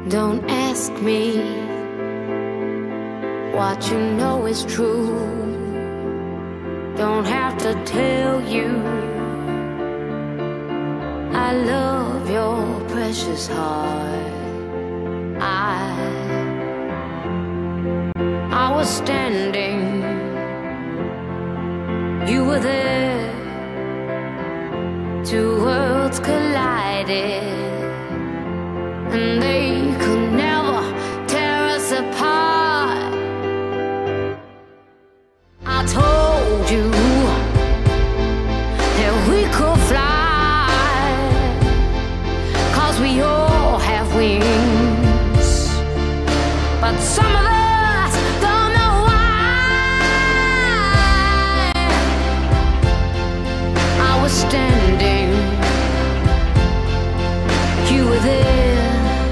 Don't ask me what you know is true. Don't have to tell you I love your precious heart. I was standing, you were there. Two worlds collided, and they could never tear us apart. I told you that we could fly, 'cause we all have wings, but some of us don't know why. I was standing, you were there.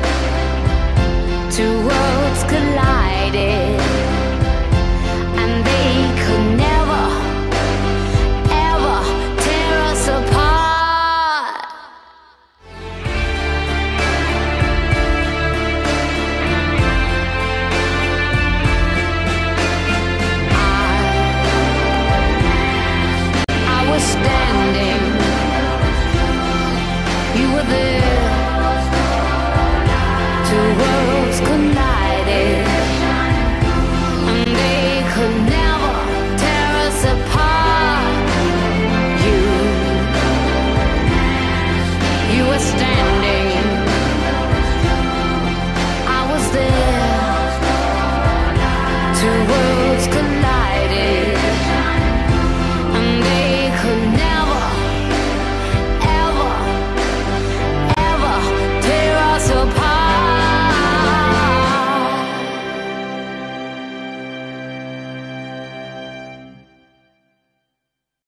Two worlds collided, and they could never, ever tear us apart. I was standing, you were there. Two worlds